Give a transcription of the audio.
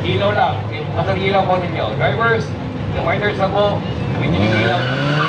Ilaw lang. Yung kasang ilaw po ninyo. Drivers, reminders na po. Gawin nyo yung ilaw.